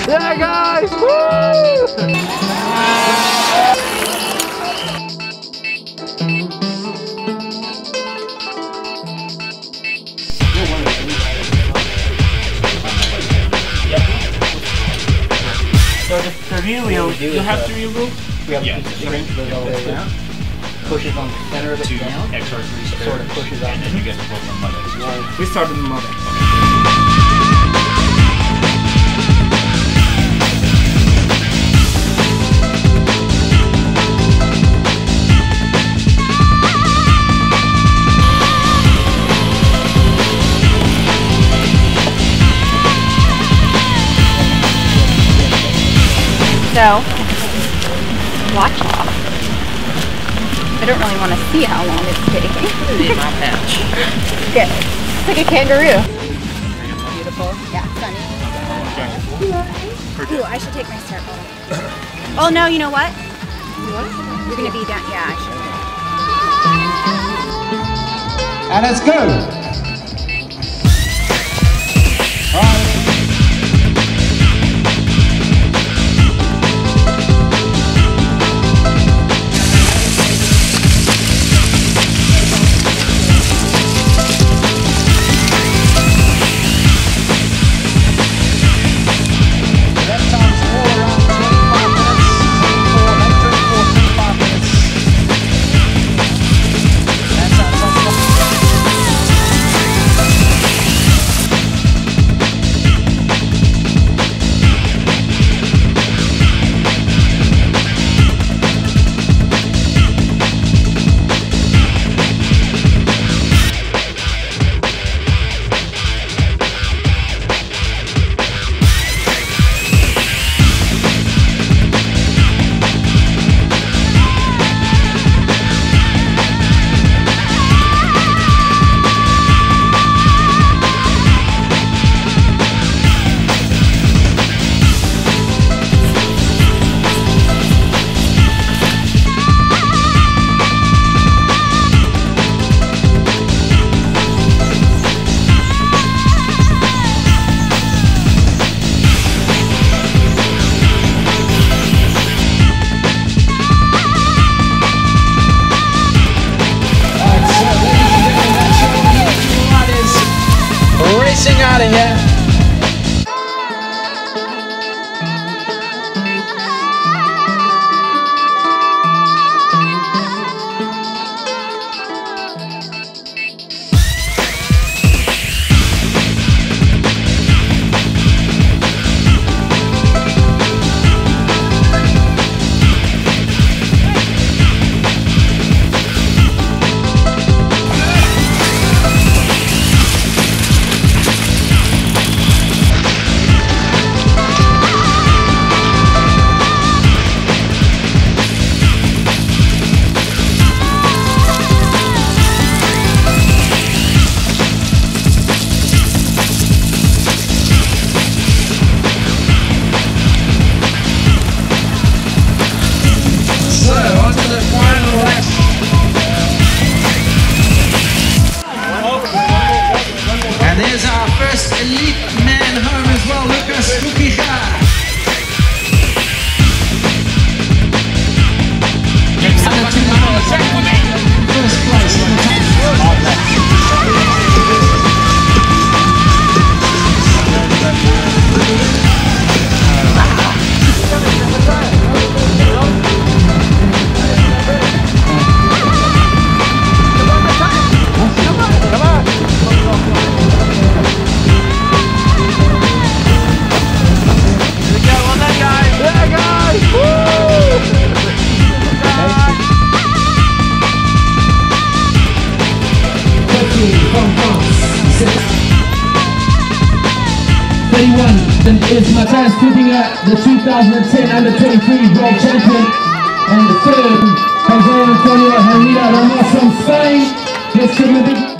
Yeah, guys! Woo! So the rear wheel, you have the rear wheel? We have a piece of string that goes all the way around. Pushes on the center of it down. Sort of pushes out. And then you get to pull from mother. We start with the mother. So, watch. I don't really want to see how long it's taking. In my pouch. Good. It's like a kangaroo. Beautiful. Yeah, sunny. Ooh, I should take my start bottle. Oh no, you know what? You're gonna be down. Yeah, I should. And let's go! Out of here. And there's our first elite man home as well, Luk and Math. Under 2 miles, first place in the is Matthias Kuppinger, the 2010 Under-23 World Champion, and the third, Jose Antonio Hermida Ramos from Spain. Let's give him a big